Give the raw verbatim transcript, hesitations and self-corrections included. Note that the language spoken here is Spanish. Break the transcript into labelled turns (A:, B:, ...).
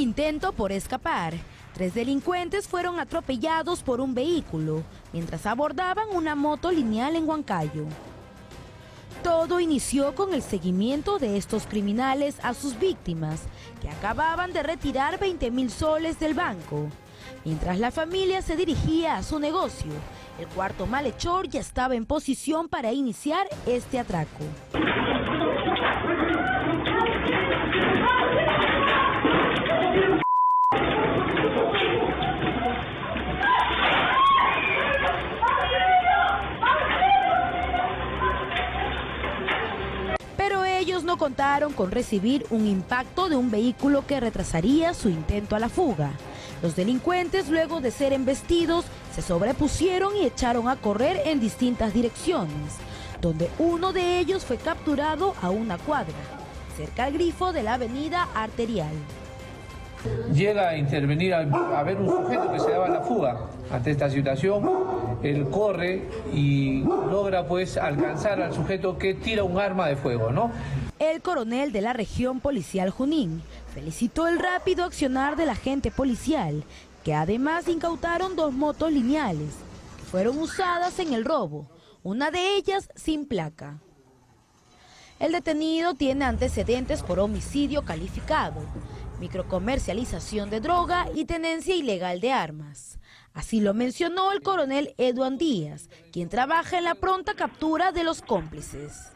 A: intento por escapar, tres delincuentes fueron atropellados por un vehículo mientras abordaban una moto lineal en Huancayo. Todo inició con el seguimiento de estos criminales a sus víctimas, que acababan de retirar veinte mil soles del banco. Mientras la familia se dirigía a su negocio, el cuarto malhechor ya estaba en posición para iniciar este atraco. Pero ellos no contaron con recibir un impacto de un vehículo que retrasaría su intento a la fuga. Los delincuentes, luego de ser embestidos, se sobrepusieron y echaron a correr en distintas direcciones, donde uno de ellos fue capturado a una cuadra, cerca al grifo de la avenida Arterial.
B: Llega a intervenir a, a ver un sujeto que se daba la fuga. Ante esta situación, él corre y logra pues alcanzar al sujeto que tira un arma de fuego, ¿no?
A: El coronel de la región policial Junín felicitó el rápido accionar del agente policial, que además incautaron dos motos lineales que fueron usadas en el robo, una de ellas sin placa. El detenido tiene antecedentes por homicidio calificado, microcomercialización de droga y tenencia ilegal de armas. Así lo mencionó el coronel Eduan Díaz, quien trabaja en la pronta captura de los cómplices.